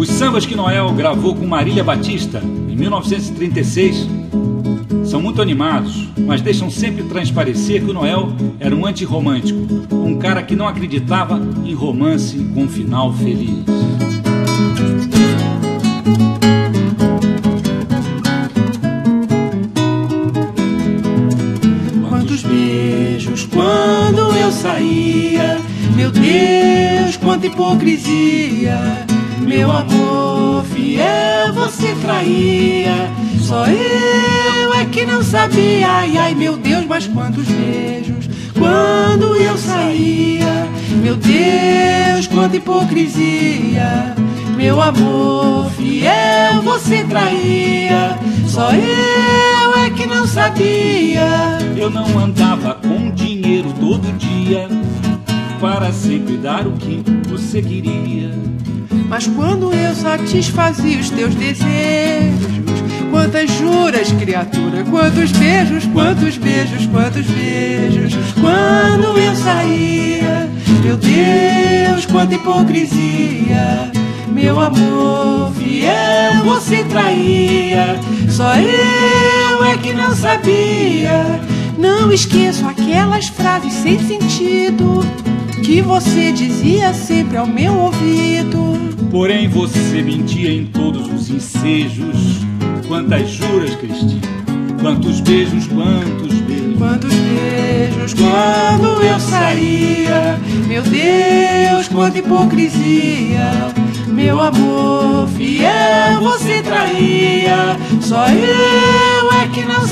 Os sambas que Noel gravou com Marília Batista em 1936 são muito animados, mas deixam sempre transparecer que o Noel era um antirromântico, um cara que não acreditava em romance com um final feliz. Quantos beijos quando eu saía, meu Deus, quanta hipocrisia. Meu amor fiel você traía, só eu é que não sabia. Ai, ai, meu Deus, mas quantos beijos quando eu saía, meu Deus, quanta hipocrisia. Meu amor fiel você traía, só eu é que não sabia. Eu não andava com dinheiro todo dia para sempre dar o que você queria. Mas quando eu satisfazia os teus desejos, quantas juras, criatura, quantos beijos, quantos beijos, quantos beijos. Quando eu saía, meu Deus, quanta hipocrisia. Meu amor fiel você traía, só eu é que não sabia. Não esqueço aquelas frases sem sentido que você dizia sempre ao meu ouvido. Porém você mentia em todos os ensejos. Quantas juras, Cristina, quantos beijos, quantos beijos. Quantos beijos quando eu saía, meu Deus, quanta hipocrisia. Meu amor fiel você traía, só eu é que não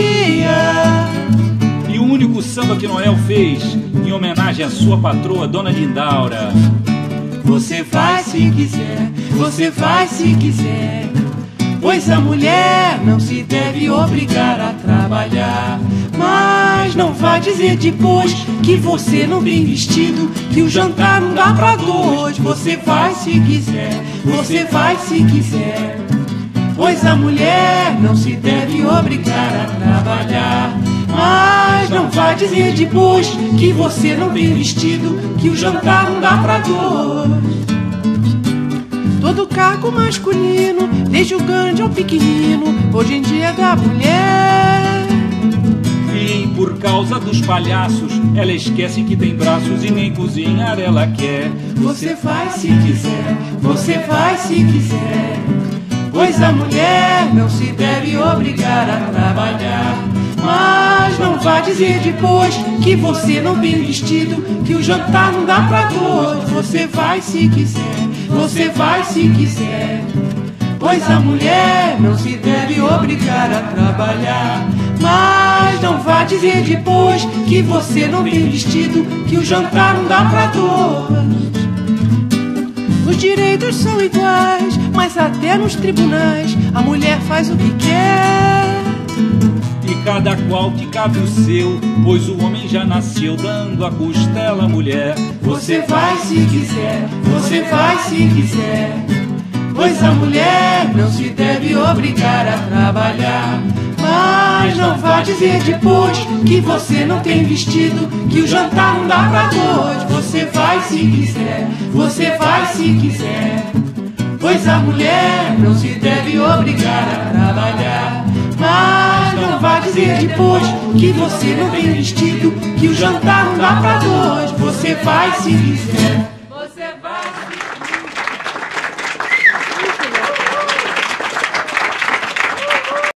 sabia. E o único samba que Noel fez em homenagem à sua patroa, Dona Lindaura. Você faz se quiser, você faz se quiser, pois a mulher não se deve obrigar a trabalhar. Mas não vai dizer depois que você não vem vestido, que o jantar não dá pra dois. Você faz se quiser, você faz se quiser, pois a mulher não se deve obrigar a trabalhar. Mas não vai dizer depois que você não vem vestido, que o jantar não dá pra dois. Todo cargo masculino, desde o grande ao pequenino, hoje em dia é da mulher. E por causa dos palhaços, ela esquece que tem braços e nem cozinhar ela quer. Você faz se quiser, você faz se quiser, pois a mulher não se deve obrigar a trabalhar. Mas não vai dizer depois que você não vem vestido, que o jantar não dá pra dois. Você vai se quiser, você vai se quiser, pois a mulher não se deve obrigar a trabalhar. Mas não vai dizer depois que você não vem vestido, que o jantar não dá pra dois. Os direitos são iguais, mas até nos tribunais a mulher faz o que quer. E cada qual que cabe o seu, pois o homem já nasceu dando a costela à mulher. Você vai se quiser, você vai se quiser, pois a mulher não se deve obrigar a trabalhar. Mas não vai dizer depois que você não tem vestido, que o jantar não dá pra dois. Você vai se quiser, você vai se quiser, pois a mulher não se deve obrigar a trabalhar. Mas não vai dizer depois que você não tem vestido, que o jantar não dá pra dois. Você vai se quiser, você vai.